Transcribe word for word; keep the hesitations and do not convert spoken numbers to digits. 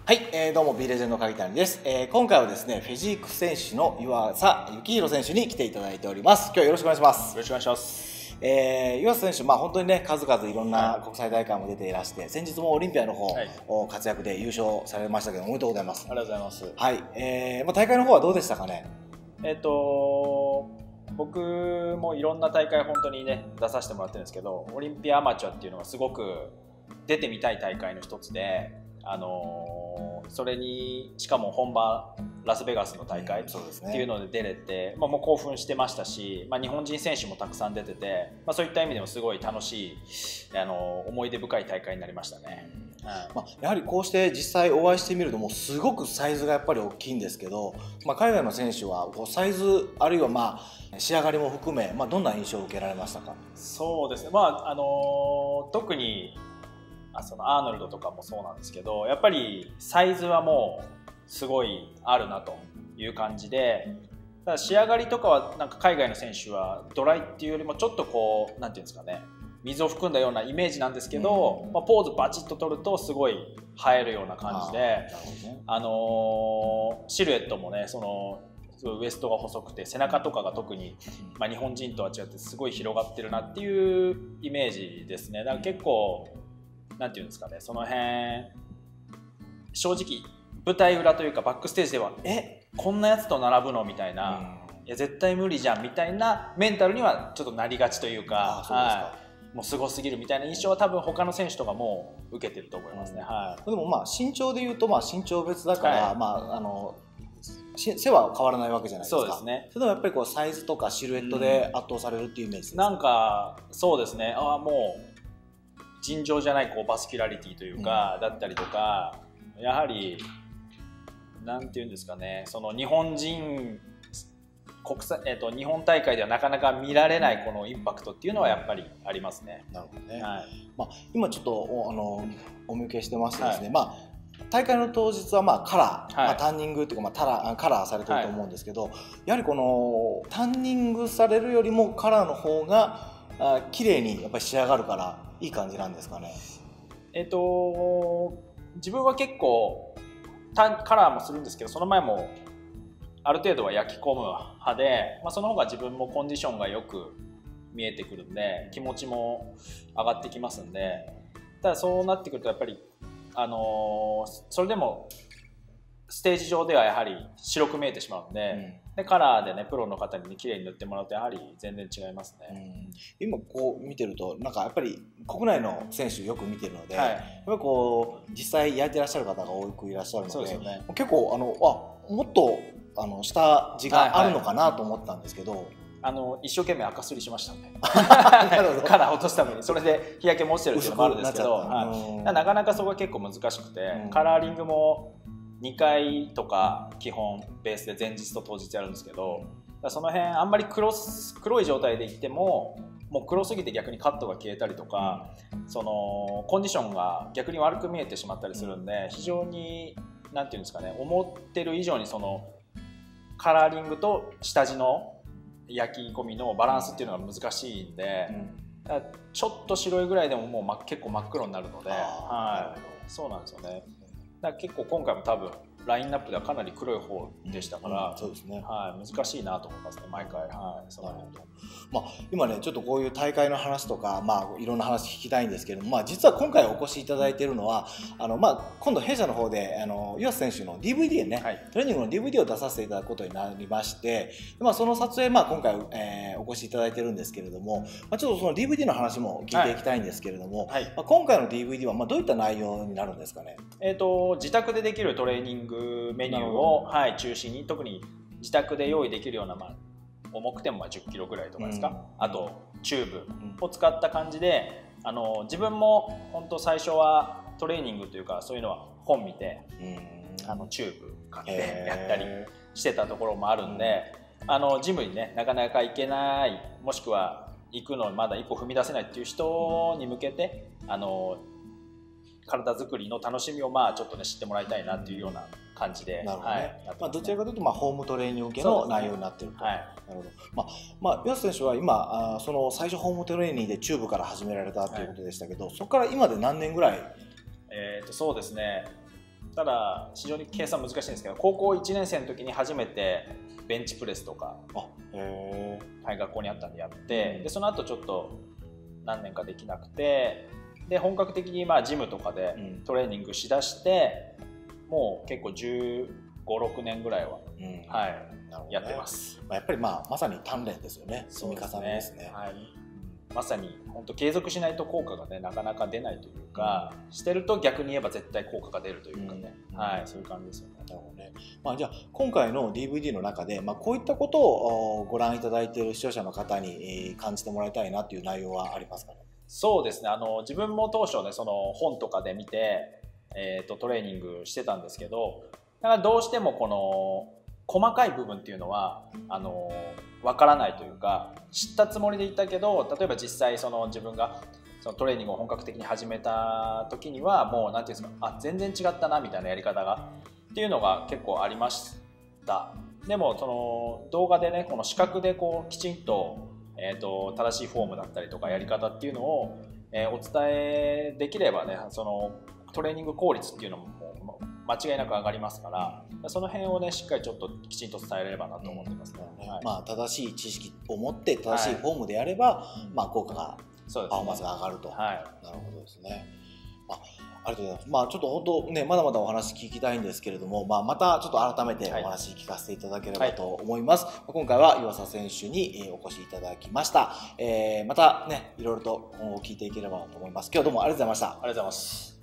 はい、えー、どうも B レジェンド鍵谷です、えー、今回はですねフィジーク選手の湯浅幸宏選手に来ていただいております。今日はよろしくお願いします。 よろしくお願いします。 えー、湯浅選手、まあ、本当にね数々いろんな国際大会も出ていらして、はい、先日もオリンピアの方、はい、活躍で優勝されましたけどおめでとうございます。 ありがとうございます。 はい、えーまあ、大会の方はどうでしたかね。 えっと僕もいろんな大会本当にね出させてもらってるんですけど、オリンピアアマチュアっていうのはすごく出てみたい大会の一つで、あのー、それにしかも本場ラスベガスの大会っていうので出れて、まあ、もう興奮してましたし、まあ、日本人選手もたくさん出てて、まあ、そういった意味でもすごい楽しい、あのー、思い出深い大会になりましたね。 はい、まあ、やはりこうして実際お会いしてみるともうすごくサイズがやっぱり大きいんですけど、まあ、海外の選手はこうサイズあるいはまあ仕上がりも含め、まあ、どんな印象を受けられましたか。 そうですね、まああのー、特にそのアーノルドとかもそうなんですけど、やっぱりサイズはもうすごいあるなという感じで、ただ仕上がりとかはなんか海外の選手はドライっていうよりもちょっとこうなんていうんですかね、水を含んだようなイメージなんですけど、うん、まあ、ポーズバチッと取るとすごい映えるような感じで、あ、あのー、シルエットもね、そのすごいウエストが細くて背中とかが特に、まあ、日本人とは違ってすごい広がってるなっていうイメージですね。だから結構なんていうんですかね、その辺正直舞台裏というかバックステージではえこんなやつと並ぶのみたいな、うん、いや絶対無理じゃんみたいなメンタルにはちょっとなりがちというか、はい、もうすごすぎるみたいな印象は多分他の選手とかも受けてると思いますね。うん、はい、 でもまあ身長でいうとまあ身長別だから、はい、まああの背は変わらないわけじゃないですか。 そうですね。 それでもやっぱりこうサイズとかシルエットで圧倒されるっていうイメージです、 うん、なんかそうですね。ああもう尋常じゃないこうバスキュラリティというか、うん、だったりとか、やはりなんていうんですかね、その日本人国際、えーと、日本大会ではなかなか見られないこのインパクトっていうのはやっぱりありますね。 なるほどね。はい、まあ、今ちょっとおあのお見受けしてましてですね、はい、まあ大会の当日はまあカラー、はい、まあ、タンニングというかまあタラカラーされてると思うんですけど、はい、やはりこのタンニングされるよりもカラーの方があ綺麗にやっぱり仕上がるからいい感じなんですかね。 えっと自分は結構タンカラーもするんですけど、その前もある程度は焼き込む派で、まあ、その方が自分もコンディションがよく見えてくるんで気持ちも上がってきますんで、ただそうなってくるとやっぱりあのー、それでもステージ上ではやはり白く見えてしまうんで、うん、でカラーでねプロの方にね綺麗に塗ってもらうとやはり全然違いますね。 うん、今こう見てるとなんかやっぱり国内の選手よく見てるので、はい、やっぱりこう実際焼いてらっしゃる方が多くいらっしゃるので、そうですよね、結構あのあもっとあの下地があるのかなと思ったんですけど、はいはい、 あの一生懸命赤すりしましたねカラー落とすために。それで日焼けも落ちてるっていうのもあるんですけど、はい、なかなかそこが結構難しくて、うん、カラーリングもにかいとか基本ベースで前日と当日やるんですけど、その辺あんまり 黒, 黒い状態でいってももう黒すぎて逆にカットが消えたりとか、そのコンディションが逆に悪く見えてしまったりするんで、非常になんていうんですかね、思ってる以上にそのカラーリングと下地の焼き込みのバランスっていうのが難しいんで、うん、だからちょっと白いぐらいでももう、ま、結構真っ黒になるので、はい、そうなんですよね。だから結構今回も多分ラインナップではかなり黒い方でしたから、うんうん、そうですね、はい、難しいなと思いますね毎回。はい、そうなるほど。 まあ、今ねちょっとこういう大会の話とか、まあ、いろんな話聞きたいんですけれども、まあ、実は今回お越しいただいているのはあの、まあ、今度弊社の方であの湯浅選手の ディーブイディー ね、はい、トレーニングの ディーブイディー を出させていただくことになりまして、まあ、その撮影、まあ、今回、えー、お越しいただいているんですけれども、まあ、ちょっとその ディーブイディー の話も聞いていきたいんですけれども、はいはい、まあ、今回の ディーブイディー はまあどういった内容になるんですかね。 えーと、自宅でできるトレーニングメニューを、はい、中心に、特に自宅で用意できるような、まあ、重くてもまあじゅっキロぐらいとかですか、うん、あとチューブを使った感じで、あの自分も本当最初はトレーニングというかそういうのは本見て、うん、あのチューブ買ってやったりしてたところもあるんで、あのジムにねなかなか行けない、もしくは行くのまだ一歩踏み出せないっていう人に向けて、あの体作りの楽しみをまあちょっとね知ってもらいたいなっていうような感じで、 なるほどね、はい、まあ、どちらかというとまあホームトレーニング向けの内容になっていると。はい、なるほど。まあまあ、湯浅選手は今あその最初ホームトレーニングでチューブから始められたということでしたけど、はい、そこから今で何年ぐらい。 えーとそうですね、 ただ非常に計算難しいんですけど、高校いちねん生の時に初めてベンチプレスとか、 あ、へー、 はい、学校にあったんでやって、でその後ちょっと何年かできなくて、で本格的にまあジムとかでトレーニングしだして、うん、もう結構じゅうご、ろくねんぐらいは、うん、はい、なるほどね、やってます。 まあ、やっぱりまあまさに鍛錬ですよね。積み重ねですね。 はい、まさに本当継続しないと効果がねなかなか出ないというか、うん、してると逆に言えば絶対効果が出るというかね、うん、はい、そういう感じですよね。 なるほどね。まあ、じゃあ今回の ディーブイディー の中で、まあ、こういったことをご覧いただいている視聴者の方に感じてもらいたいなという内容はありますかね。 そうですね、あの自分も当初ねその本とかで見て、えー、とトレーニングしてたんですけど、だからどうしてもこの細かい部分っていうのはあの分からないというか、知ったつもりでいたけど、例えば実際その自分がそのトレーニングを本格的に始めた時にはもう何ていうんですか、あ、全然違ったなみたいなやり方がっていうのが結構ありました。でもその動画でねこの視覚でこうきちんとえーと正しいフォームだったりとかやり方っていうのを、えー、お伝えできればね、そのトレーニング効率っていうのも間違いなく上がりますから、その辺をねしっかりちょっときちんと伝えれればなと思ってますね。 うん、はい、まあ、正しい知識を持って正しいフォームでやれば、はい、まあ、効果が、パフォーマンスが上がると。はい、なるほどですね。あありがとうございます。まあ、ちょっと本当ね、まだまだお話聞きたいんですけれども、まあ、またちょっと改めてお話聞かせていただければと思います。はい、今回は湯浅選手にお越しいただきました。えー、またね、いろいろと今後聞いていければと思います。今日はどうもありがとうございました。ありがとうございます。